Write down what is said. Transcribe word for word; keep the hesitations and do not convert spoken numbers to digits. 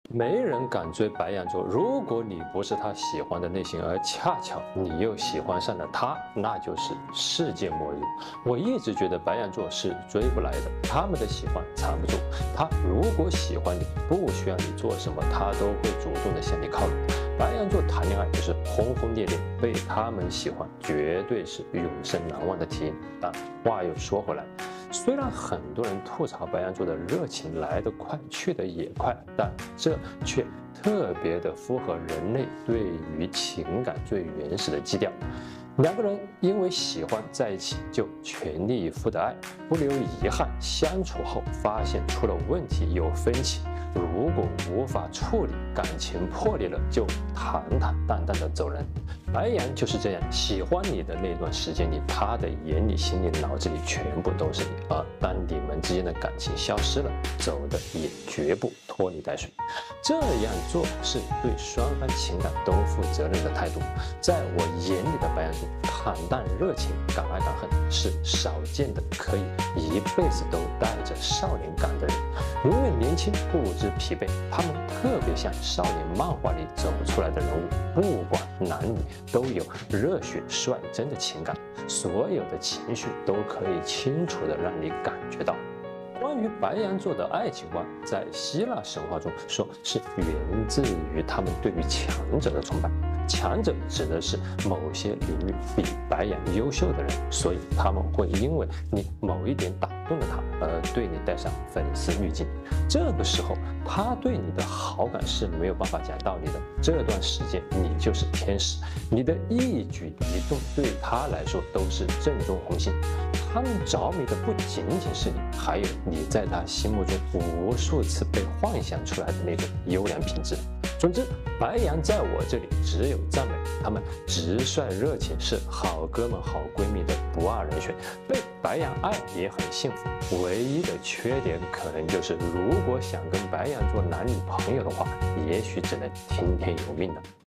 没人敢追白羊座，如果你不是他喜欢的类型，而恰巧你又喜欢上了他，那就是世界末日。我一直觉得白羊座是追不来的，他们的喜欢藏不住。他如果喜欢你，不需要你做什么，他都会主动的向你靠拢。白羊座谈恋爱就是轰轰烈烈，被他们喜欢绝对是永生难忘的体验。但话又说回来，虽然很多人吐槽白羊座的热情来得快去得也快，但这却特别的符合人类对于情感最原始的基调。两个人因为喜欢在一起就全力以赴的爱，不留遗憾，相处后发现出了问题有分歧，如果无法处理，感情破裂了，就坦坦荡荡的走人。白羊就是这样，喜欢你的那段时间里，他的眼里、心里、脑子里全部都是你，而当你们之间的感情消失了，走的也绝不拖泥带水。这样做是对双方情感都负责任的态度。在我眼里的白羊座，坦荡热情，敢爱敢恨，是少见的可以一辈子都带着少年感的人，永远年轻不知疲惫。他们特别像少年漫画里走出来的人物，不管男女都有热血率真的情感，所有的情绪都可以清楚地让你感觉到。关于白羊座的爱情观，在希腊神话中说是源自于他们对于强者的崇拜。强者指的是某些领域比白羊优秀的人，所以他们会因为你某一点打动了他，而对你带上粉丝滤镜。这个时候，他对你的好感是没有办法讲道理的。这段时间，你就是天使，你的一举一动对他来说都是正中红心。他们着迷的不仅仅是你，还有你在他心目中无数次被幻想出来的那种优良品质。总之，白羊在我这里只有赞美，他们直率热情，是好哥们好闺蜜的不二人选，被白羊爱也很幸福。唯一的缺点可能就是，如果想跟白羊做男女朋友的话，也许只能听天由命了。